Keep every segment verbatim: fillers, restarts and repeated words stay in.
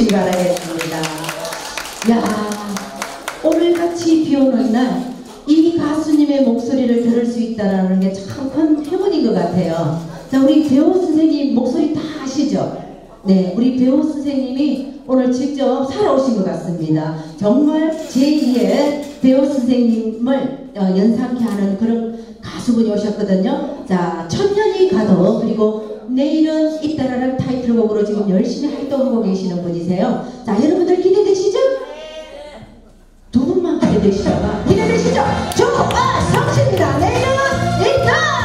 주시기 바라겠습니다. 야, 오늘 같이 비오는 날 이 가수님의 목소리를 들을 수 있다는 게 참 큰 행운인 것 같아요. 자, 우리 배우 선생님 목소리 다 아시죠? 네, 우리 배우 선생님이 오늘 직접 살아오신 것 같습니다. 정말 제이의 배우 선생님을 어, 연상케 하는 그런 가수분이 오셨거든요. 자, 천년이 가도 그리고 내일은 있다라는 타이틀곡으로 지금 열심히 활동하고 계시는 분이세요. 자, 여러분들 기대되시죠? 두 분만 기대되시죠? 기대되시죠? 조아성 씨입니다. 내일은 있다!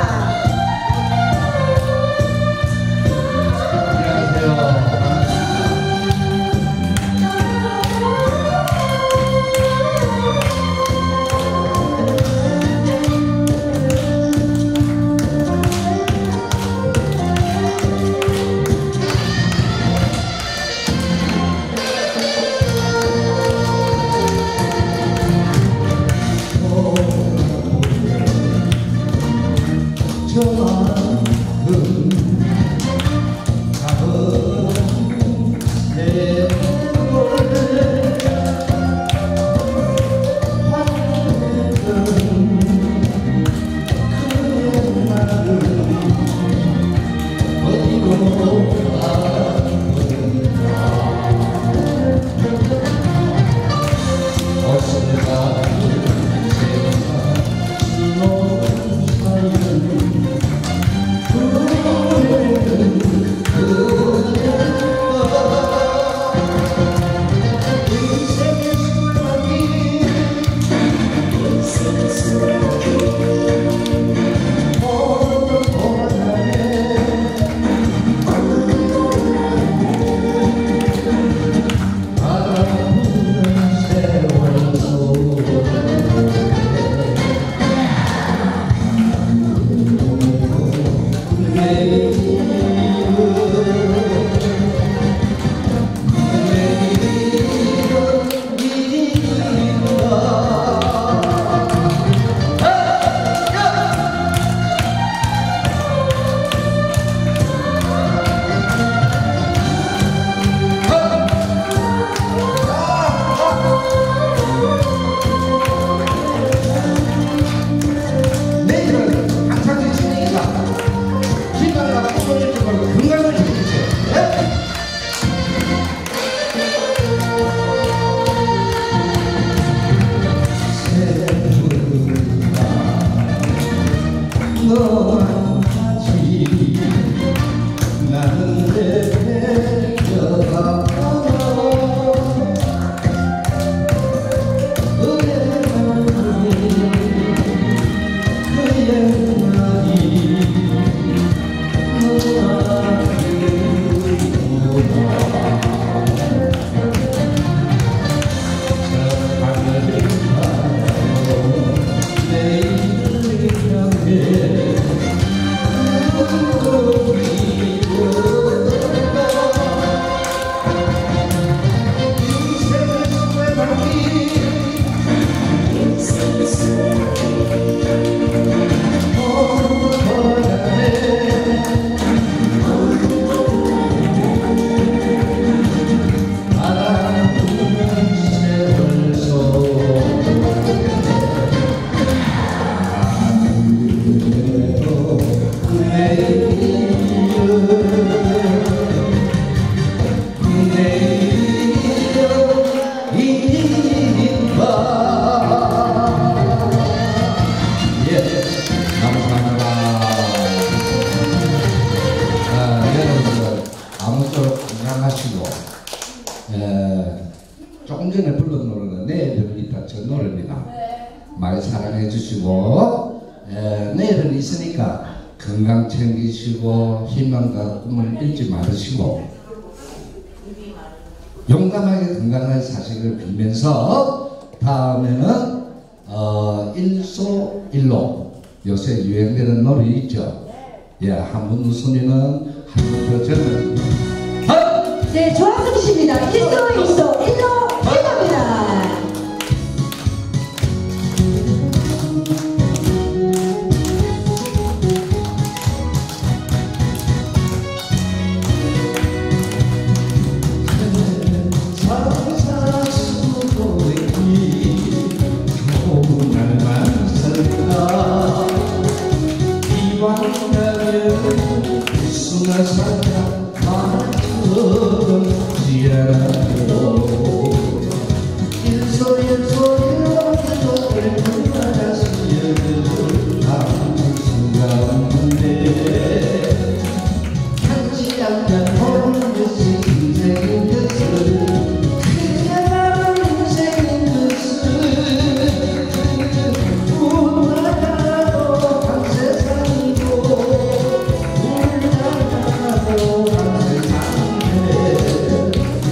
조금 전에 불렀던 노래는 내일은 있다 저 노래입니다. 많이 사랑해 주시고 에, 내일은 있으니까 건강 챙기시고 희망과 꿈을 잃지 말으시고 용감하게 건강하게 사시기를 빌면서 다음에는 어, 일소일로 요새 유행되는 노래 있죠. 예, 한 분 웃으면은 한 분 더 저는 네, 조아성 씨입니다. 일소 일소 일로 일로입니다.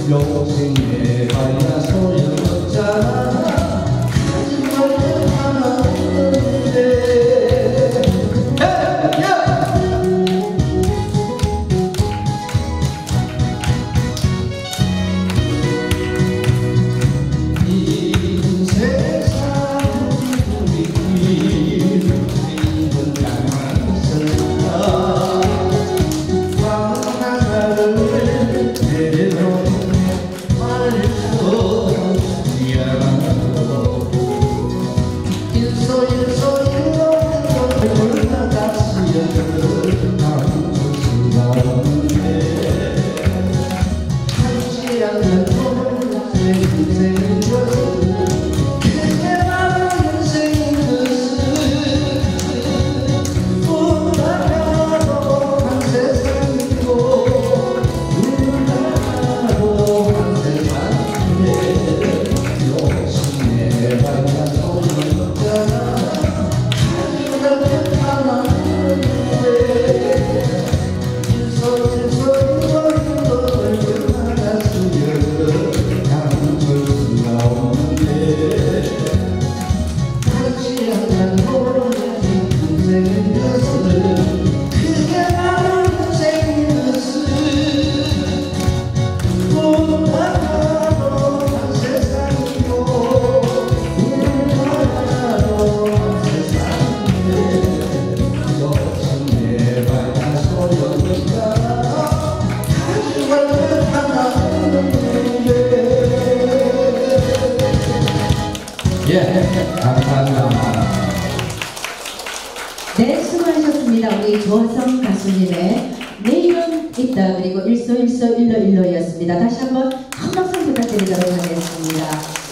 욕심에 발이나 소용없잖아 가진 말은 하나 없는데 예, 감사합니다. 네, 수고하셨습니다. 우리 조화성 가수님의 내일은 있다 그리고 일소일소 일로일로였습니다. 다시 한번 큰 박수 부탁드리도록 하겠습니다.